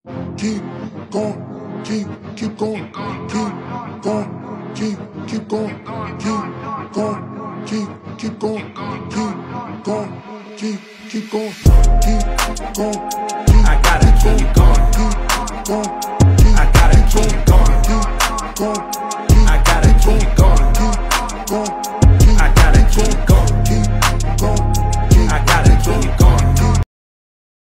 Keep going, keep going, keep going, keep going, keep going, keep going, keep going, keep going, keep going.